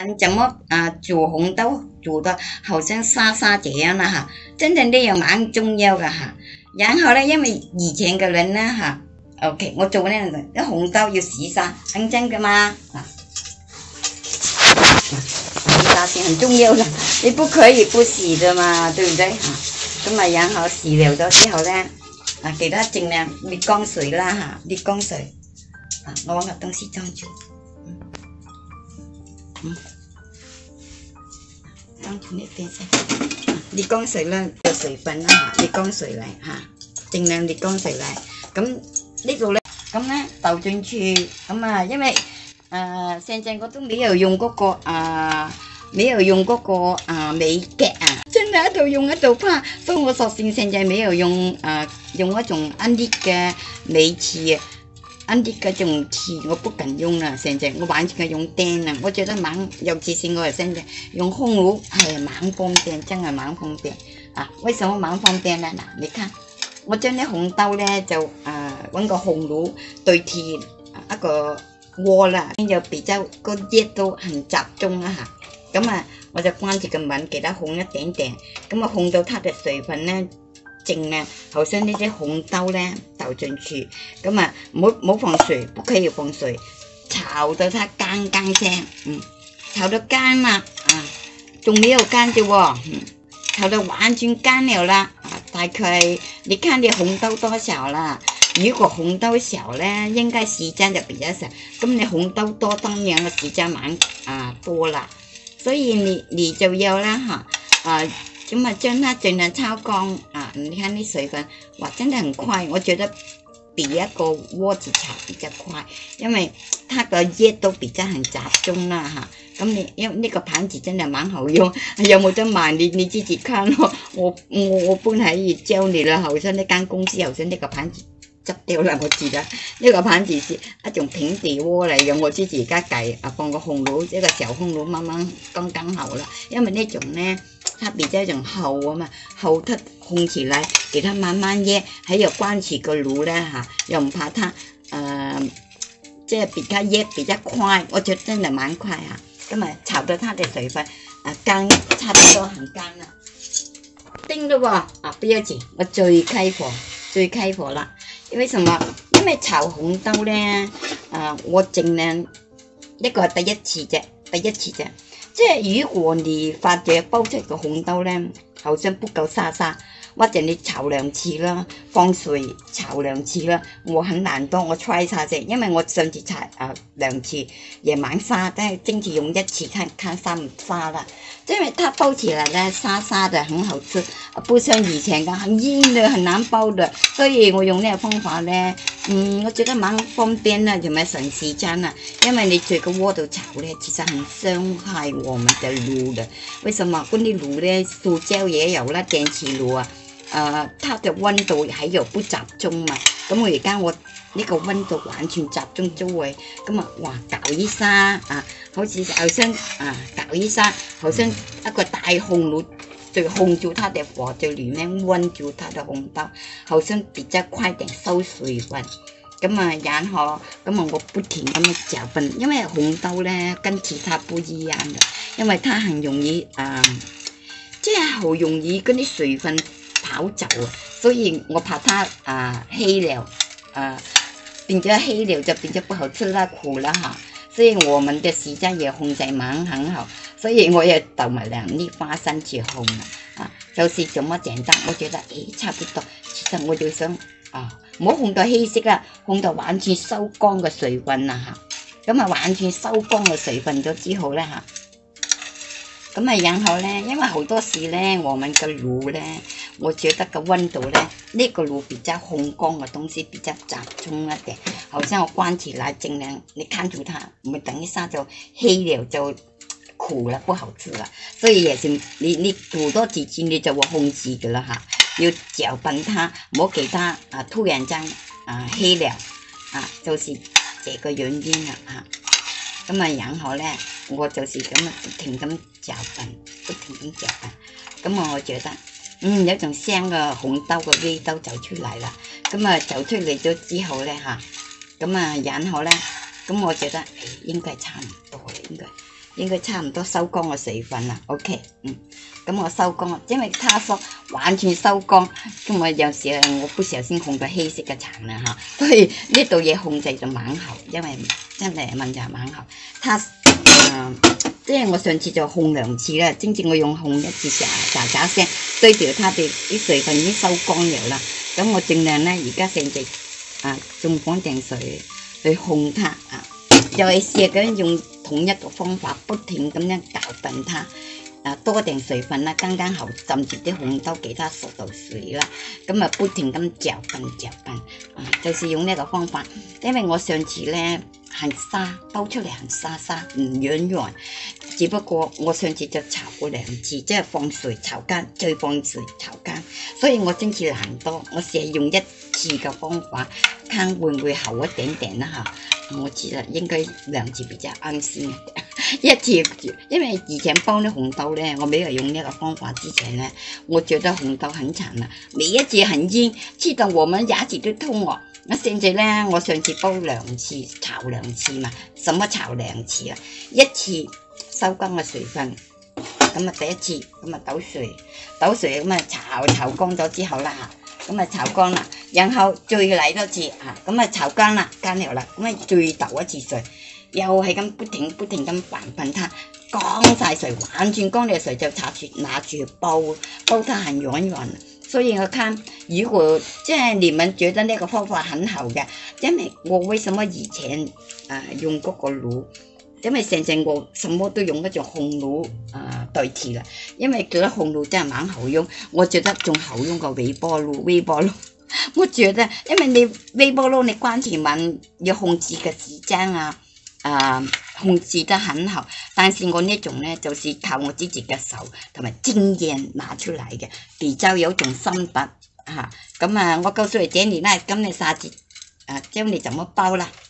怎么煮红豆煮的好像沙沙这样了哈，真的呢又蛮重要的哈。然後咧，因為以前嘅人咧OK， 我做呢啲紅豆要洗沙，很真噶嘛洗沙是很重要的，你不可以不洗的嘛，對不對咁然後洗了咗之後咧，記得盡量瀝乾水啦瀝乾水我揾個東西裝住。裝住呢邊先，瀝乾水啦，有水分啦瀝乾水嚟盡量瀝乾水嚟。咁呢度咧，咁咧倒進去，咁因為現在我都沒有用嗰個美腳真係一度用一度怕，所以我索性現在沒有用用一種安利嘅美器安利嗰種器我不敢用了，現在我完全用電了，我覺得尤其是我現在用烘爐係蠻方便，真係蠻方便為什麼蠻方便呢？你看我將啲紅豆咧就揾個紅爐對貼一個鍋啦，就比較個熱度很集中咁我就關住個門，給它烘一點點，咁烘到它的水分咧淨咧，好像呢啲紅豆咧倒進去，咁冇放水，不可以放水，炒到它乾聲，炒到乾啦，仲沒有乾啫喎，炒到完全乾了啦，大概你看你紅豆多少啦？如果紅豆少咧，應該時間就比較少，咁你紅豆多當然嘅時間蠻多啦，所以你就要啦咁將它盡量炒乾你看啲水分，哇真的很快，我覺得比一個鍋子炒比較快，因為它個熱都比較很集中啦咁因為呢個盤子真的蠻好用，有冇得賣你自己看咯，我本來教你啦，好像呢間公司好像呢個盤子執掉啦，我記得呢個盤子是一種平底鍋嚟嘅，我自己而家計放個紅爐，一個小紅爐慢慢剛好啦，因為呢種呢它比較種厚嘛，厚它烘起來給它慢慢熱，還有關起個爐咧又唔怕它即係比較熱比較快，我覺得真係蠻快咁炒到它的水分乾差不多很乾啦，叮了喎不要緊，我最開火啦，為什麼？因為炒紅豆咧我盡量呢個係第一次啫，即係如果你發覺煲出個紅豆咧，好像不夠沙沙，或者你炒兩次啦，放水炒兩次啦，我很難多，我 try 下先，因為我上次炒兩次也蠻沙，但係今次用一次看沙唔沙啦，因為它煲起來咧沙沙的很好吃，不像以前咁很硬的很難煲的，所以我用呢個方法咧我覺得蠻方便啦，同埋省時間啦，因為你在個鍋度炒咧其實很傷害我們的爐的，為什麼？嗰啲爐咧塑膠也有啦，電磁爐它的溫度還有不集中嘛，咁我而家我呢個溫度完全集中咗喎，咁哇搞一下好像搞一下，好像一個大紅爐就烘住它的火，就裡面溫住它的紅豆，好像比較快點收水分。然後我不停咁樣攪拌，因為紅豆咧跟其他不一樣嘅，因為它很容易即係好容易嗰啲水分跑走所以我怕它黑了變咗黑了就變咗不好吃啦，苦啦所以我們的時間也控制蠻很好，所以我也倒埋兩粒花生去烘就是這麼簡單，我覺得差不多，其實我就想唔好烘到稀釋啦，烘到完全收乾嘅水分啦完全收乾嘅水分咗之後咧然後咧，因為好多時咧，我們個爐咧，我覺得個溫度咧，呢個爐比較烘乾嘅東西比較集中一點，好像我關起來盡量你看住它，唔會等一下就黑了就苦了不好吃了，所以也是你煮多幾次你就會控制嘅啦要攪拌它，唔好給它突然間黑了就是這個原因啦然後咧，我就是咁不停咁攪拌，咁我覺得有種香嘅紅豆嘅味道走出嚟啦，走出嚟咗之後咧然後咧，咁我覺得應該差唔多啦，應該應該差唔多收乾嘅水分啦。OK， 咁我收乾，因為他說完全收乾，咁我有時我不小心控到黑色嘅橙啦嚇，所以呢度嘢控制就蠻好，因為真係問題蠻好。即係我上次就烘2次啦，真正我用烘1次喳聲，對表它哋啲水分已經收乾咗啦。咁我盡量咧而家成隻用乾淨水去烘它就係試緊用同一個方法，不停咁樣攪拌它。多定水分啦，剛剛好浸住啲紅豆，給它熟到水啦。咁不停咁攪拌，就是用呢個方法。因為我上次咧很沙，煲出嚟很沙，唔軟。只不過我上次就炒過2次，即係放水炒乾，再放水炒乾。所以我今次難多，我試用1次嘅方法，看會唔會好一點點啦嚇。我覺得應該2次比較安心1次，因為以前煲啲紅豆咧，我沒有用呢個方法之前咧，我覺得紅豆很慘啦，每一次很硬，吃到我們牙齒都痛喎。甚至咧，我上次煲2次，炒2次嘛，什麼炒2次啊？1次收乾嘅水分，咁第一次咁倒水咁炒乾咗之後啦。咁炒乾啦，然後再嚟多次咁炒乾啦，乾了啦，咁再倒1次水，又係咁不停咁拌它，乾晒水，完全乾嘅水就拿住煲它很軟。所以我看如果即係你們覺得呢個方法很好嘅，因為我為什麼以前用嗰個爐？因為成我什麼都用嗰種紅爐代替啦，因為覺得紅爐真係蠻好用，我覺得仲好用過微波爐。我覺得，因為你微波爐你關起門要控制嘅時間控制得很好，但是我呢種呢，就是靠我自己嘅手同埋經驗拿出嚟嘅，比較有種心得咁我告訴你姐你呢，今日下次教你怎麼包啦。